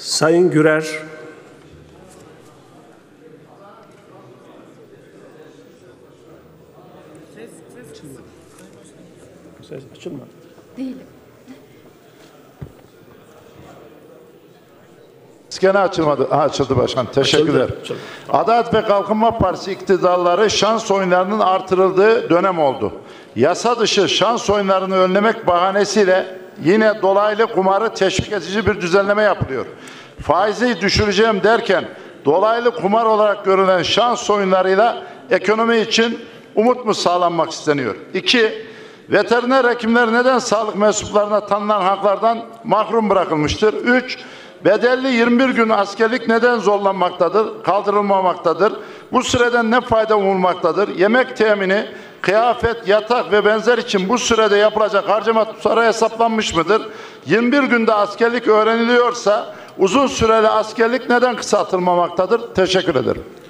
Sayın Gürer. Ses açılmadı. Değilim. Gene açılmadı. Açıldı başkan. Teşekkürler. Açıldı. Adalet ve Kalkınma Partisi iktidarları şans oyunlarının artırıldığı dönem oldu. Yasa dışı şans oyunlarını önlemek bahanesiyle yine dolaylı kumarı teşvik edici bir düzenleme yapılıyor. Faizi düşüreceğim derken dolaylı kumar olarak görülen şans oyunlarıyla ekonomi için umut mu sağlanmak isteniyor? 2. Veteriner hekimler neden sağlık mensuplarına tanınan haklardan mahrum bırakılmıştır? 3. Bedelli 21 gün askerlik neden zorlanmaktadır, kaldırılmamaktadır? Bu süreden ne fayda umulmaktadır? Yemek temini, kıyafet, yatak ve benzer için bu sürede yapılacak harcama tutarı hesaplanmış mıdır? 21 günde askerlik öğreniliyorsa uzun süreli askerlik neden kısaltılmamaktadır? Teşekkür ederim.